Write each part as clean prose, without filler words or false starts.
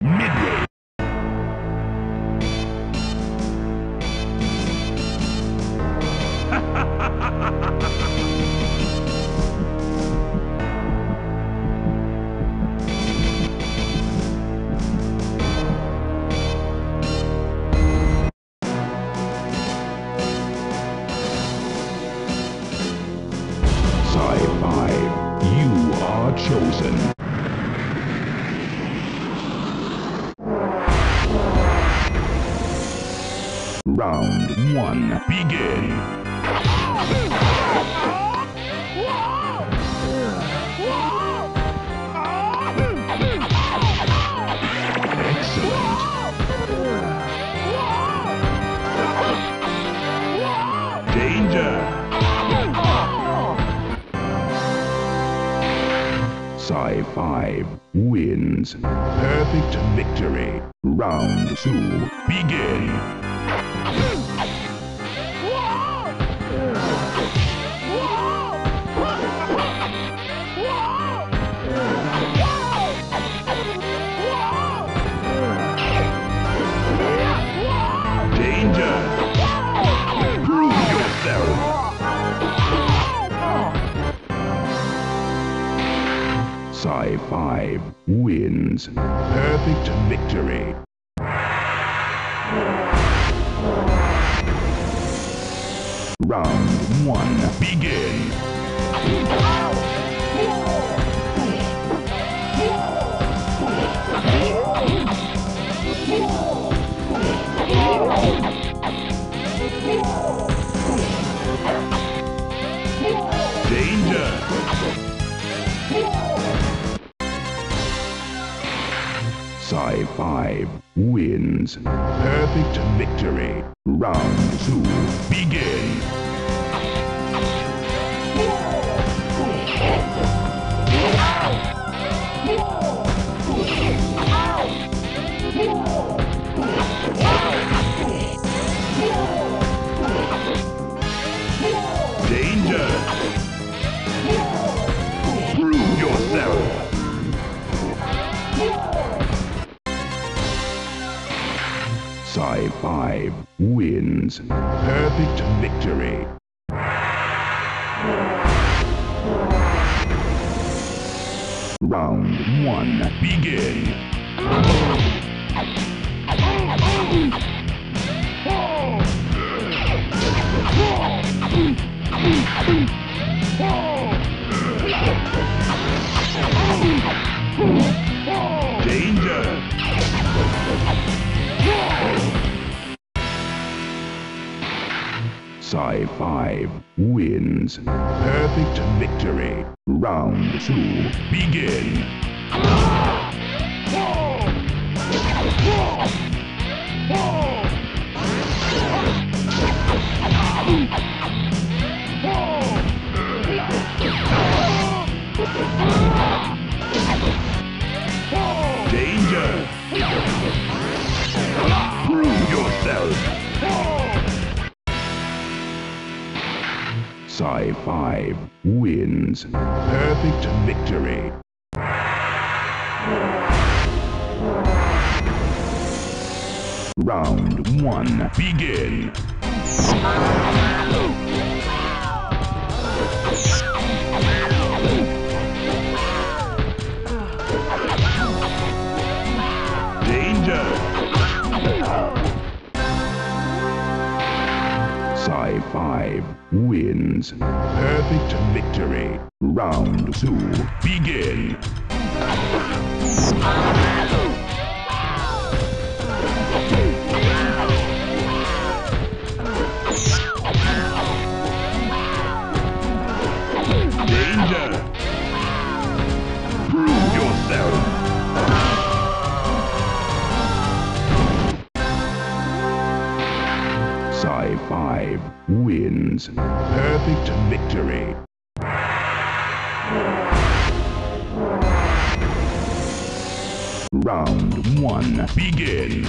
midway. Cy-5, you are chosen. Round 1, begin. Excellent. Danger. Cy-5 wins. Perfect victory. Round 2, begin. Danger! Prove yourself! Cy-5 wins. Perfect victory. Round 1, begin. Danger! Cy-5 wins. Perfect victory. Round 2, begin. Danger! Prove yourself! Cy-5 wins. Perfect victory. Round 1, begin. Danger! Cy-5 wins. Perfect victory. Round 2, begin. Danger! Prove yourself! Cy-5 wins. Perfect victory. Round 1, begin. Danger! Cy-5 wins. Perfect victory. Round 2, begin. Danger! Prove yourself! Cy-5 wins. Perfect victory. Round 1, begin.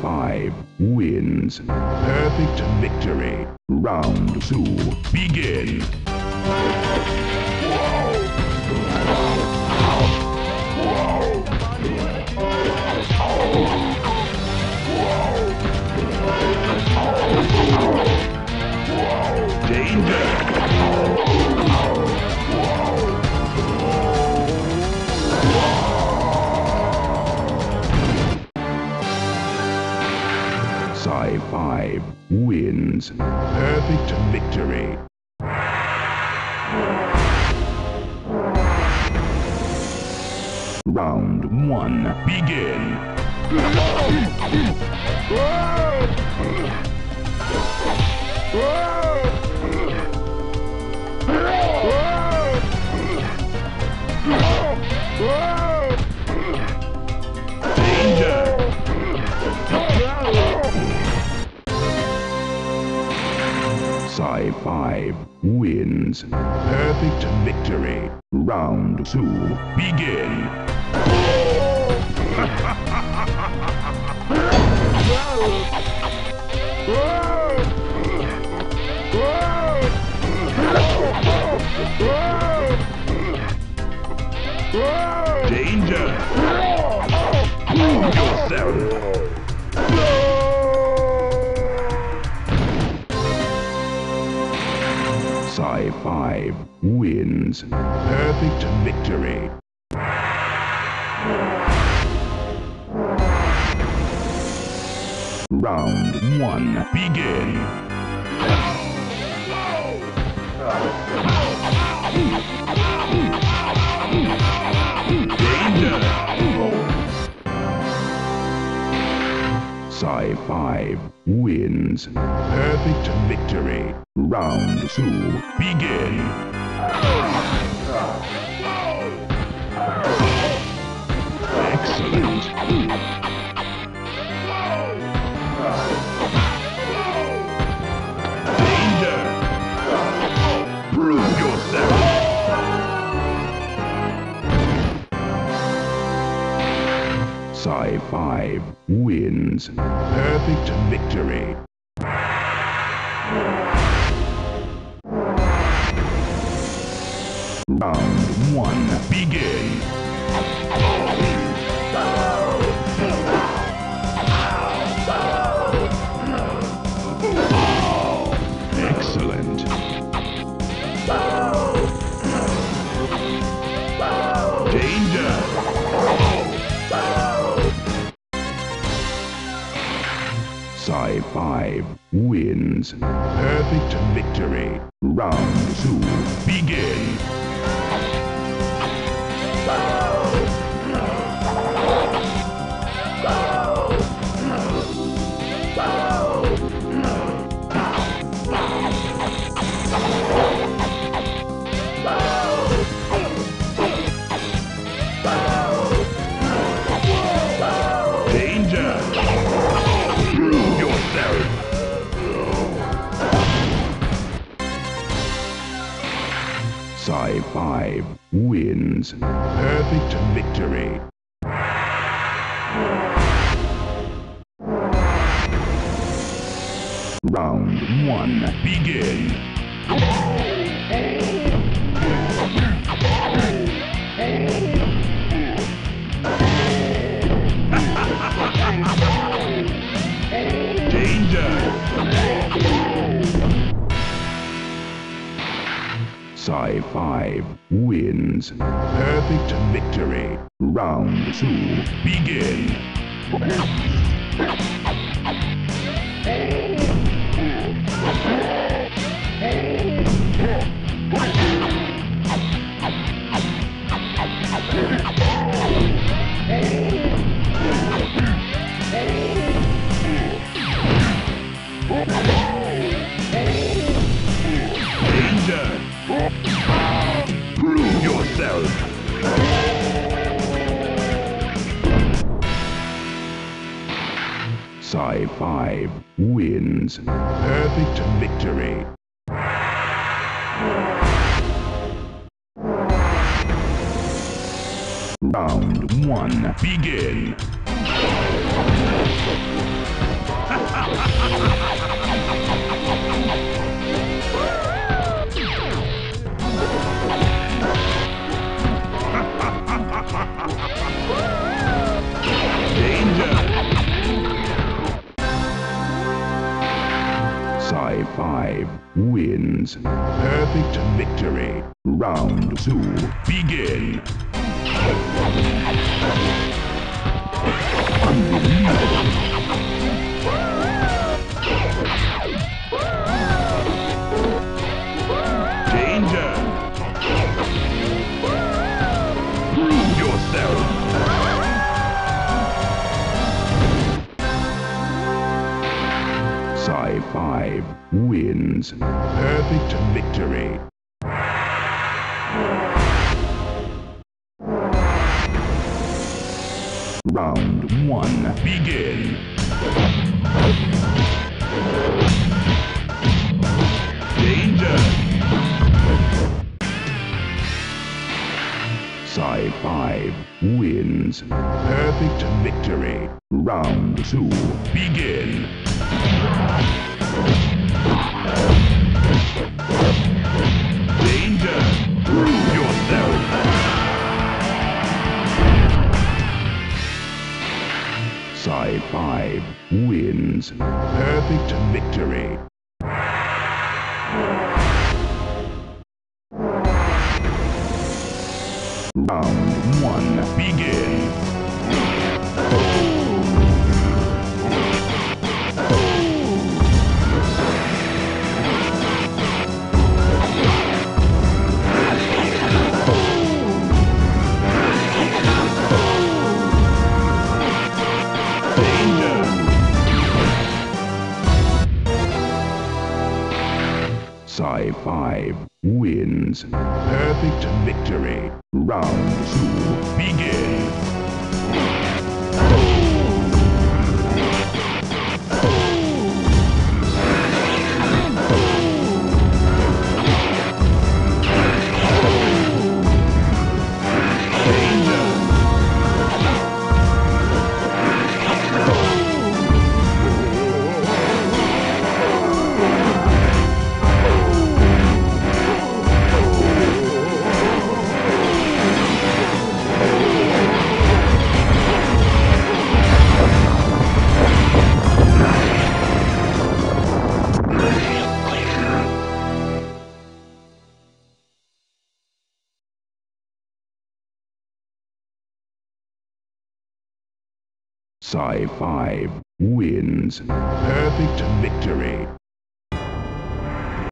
Cy-5 wins. Perfect victory. Round 2, begin. Cy-5 wins. Perfect victory. Round 1, begin. Cy-5 wins. Perfect victory. Round 2, begin. Danger! Prove yourself! Cy-5 wins. Perfect victory. Round 1, begin. Danger! Cy-5 wins. Perfect victory. Round 2, begin. Excellent. Danger! Prove yourself. Cy-5 wins. Perfect victory. Round 1, begin. Excellent. Danger! Cy-5 wins. Perfect victory. Round 2, begin. Danger! Prove yourself! Cy-5 wins. Perfect victory. Round 1, begin. Danger! Cy-5 wins. Perfect victory. Round 2, begin. Danger! Prove yourself! Cy-5 wins. Perfect victory. Round 1, begin. Cy-5 wins. Perfect victory. Round 2, begin. Unbelievable. Danger. Prove yourself. Cy-5 wins. Perfect victory. Round 1, begin. Danger. Cy-5 wins. Perfect victory. Round 2, begin. Danger! Prove yourself! Cy-5 wins. Perfect victory. Round 1, begin. Cy-5 wins. Perfect victory. Round 2, begin. Cy-5 wins. Perfect victory.